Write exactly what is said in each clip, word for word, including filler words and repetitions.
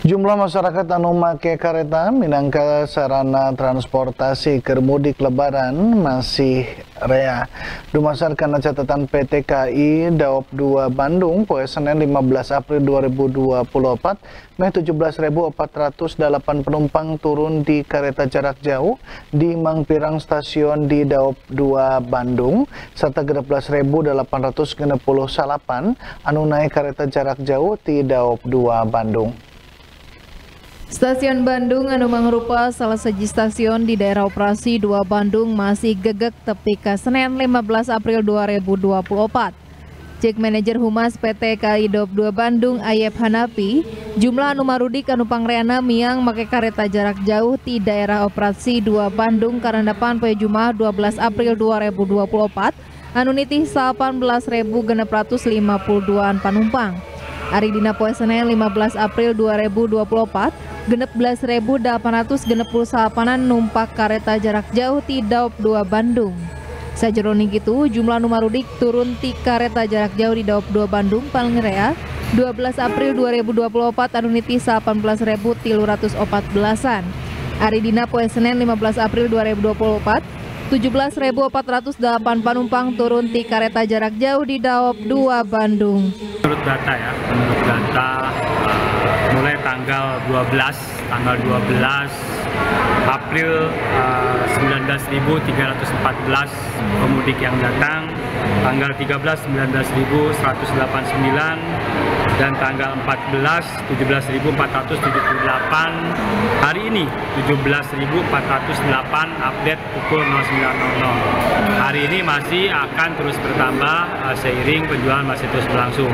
Jumlah masyarakat anu make kareta minangka sarana transportasi keur mudik lebaran masih rea. Dumasarkan catatan P T K I Daop dua Bandung poe Senin lima belas April dua ribu dua puluh empat, meh tujuh belas ribu empat ratus delapan penumpang turun di kareta jarak jauh di Mangpirang stasiun di Daop dua Bandung serta genep belas ribu delapan ratus genep puluh salapan anu naik kareta jarak jauh di Daop dua Bandung. Stasiun Bandung anu mangrupa salah siji stasiun di daerah operasi dua Bandung masih gegek tepi ka Senin lima belas April dua ribu dua puluh empat. Cek manajer Humas P T K I Daop dua Bandung Ayep Hanapi, jumlah anu marudik anu pangreana miang make kareta jarak jauh di daerah operasi dua Bandung karandapan poe Jumat dua belas April dua ribu dua puluh empat anu nitih delapan belas ribu genep ratus lima puluh dua panumpang. Ari dina poe Senin lima belas April dua ribu dua puluh empat, genep belas ribu delapan ratus genep puluh salapanan numpak kareta jarak jauh ti Daop dua Bandung. Sajeroning kitu, jumlah nu marudik turun ti kareta jarak jauh di Daop dua Bandung paling rea dua belas April dua ribu dua puluh empat anu nitih delapan belas ribu tilu ratus opat belasan. Ari dina poe Senin lima belas April dua ribu dua puluh empat, tujuh belas ribu empat ratus delapan panumpang turun ti kareta jarak jauh di Daop dua Bandung. Menurut data ya, menurut data uh, mulai tanggal dua belas, tanggal dua belas April uh, sembilan belas ribu tiga ratus empat belas pemudik yang datang, tanggal tiga belas sembilan belas ribu seratus delapan puluh sembilan dan tanggal empat belas tujuh belas ribu empat ratus tujuh puluh delapan. Hari ini tujuh belas ribu empat ratus delapan update pukul nol sembilan nol nol. Hari ini masih akan terus bertambah uh, seiring penjualan masih terus berlangsung.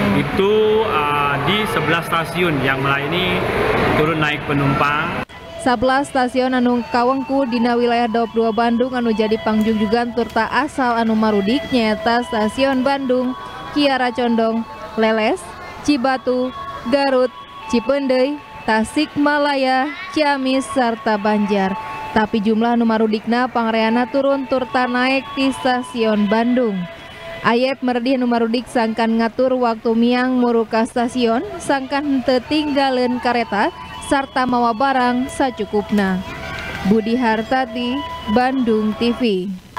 Itu uh, di sebelas stasiun yang melayani turun naik penumpang. sebelas stasiun anu kawengku dina wilayah Daop dua Bandung anu jadi pangjungjugan turta asal anu marudik nyaeta Stasiun Bandung, Kiara Condong, Leles, Cibatu, Garut, Cipeundeuy, Tasikmalaya, Ciamis, sarta Banjar. Tapi jumlah anu marudikna pangreana turun turta naik di Stasiun Bandung. Ayep merdih anu marudik sangkan ngatur waktu miang muru ka stasiun, sangkan henteu tinggaleun kareta sarta mawa barang sacukupna. Budi Hartati, Bandung T V.